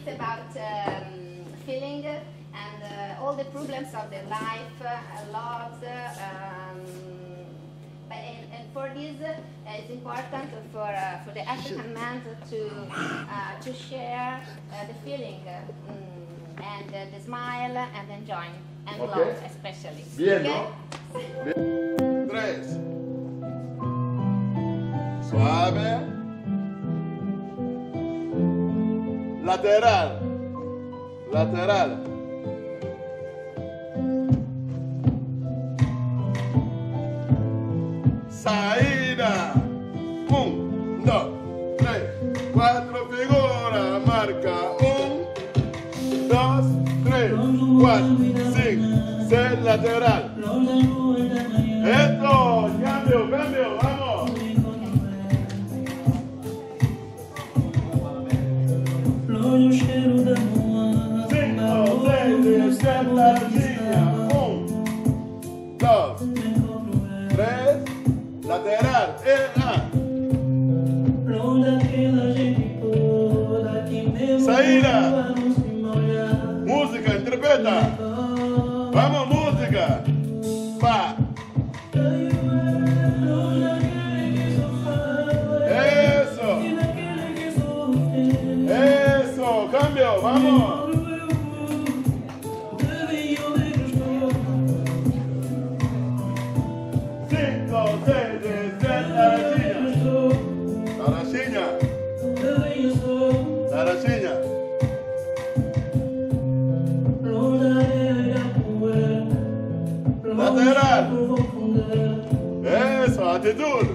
About feeling and all the problems of their life, loves, and for this it's important for the African man to share the feeling and the smile and enjoying and love especially. Bien, okay? ¿no? Bien. 3. Suave. Lateral. Lateral. Saída. 1, 2, 3, 4 figuras. Marca. 1, 2, 3, 4, 5, 6 lateral. Esto, cambio, cambio, vamos. 5, 6, 7 la línea. 1, 2, 3, lateral. Saída. Música, interpreta. Vamos, música. Pa. Eso. Eso, cambio, vamos. 5, 6, 7, Tarraxinha. Tarraxinha. Lateral. Eso, actitud.